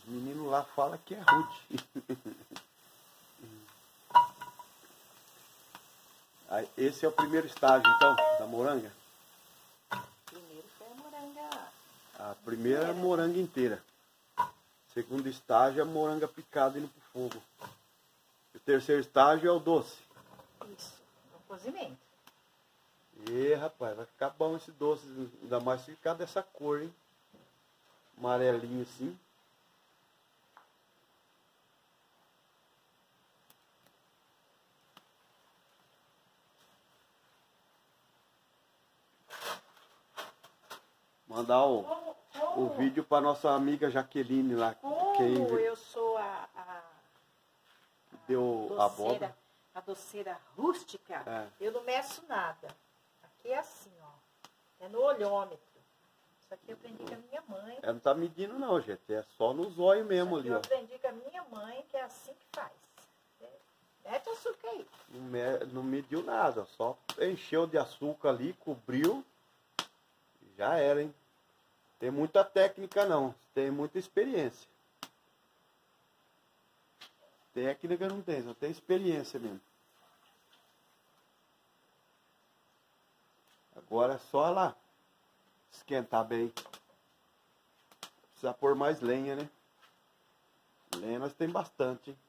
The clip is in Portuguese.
menino lá fala que é rude. Aí, esse é o primeiro estágio, então, da moranga? Primeiro foi a moranga. A primeira é a moranga inteira. Segundo estágio é a moranga picada indo pro fogo. O terceiro estágio é o doce. Isso, no cozimento. E rapaz, vai ficar bom esse doce, ainda mais se ficar dessa cor, hein? Amarelinho assim. Mandar o vídeo para nossa amiga Jaqueline lá. Como eu sou a deu a abóbora. A doceira rústica, eu não meço nada. Aqui é assim, ó. É no olhômetro. Isso aqui eu aprendi com a minha mãe. Ela não tá medindo não, gente. É só no zóio mesmo ali, ó. Eu aprendi com a minha mãe que é assim que faz. Mete açúcar aí. Não mediu nada, só encheu de açúcar ali, cobriu. Já era, hein? Tem muita técnica não, tem muita experiência. Técnica não tem, só tem experiência mesmo. Agora é só lá esquentar bem. Precisa pôr mais lenha, né? Lenha nós tem bastante, hein?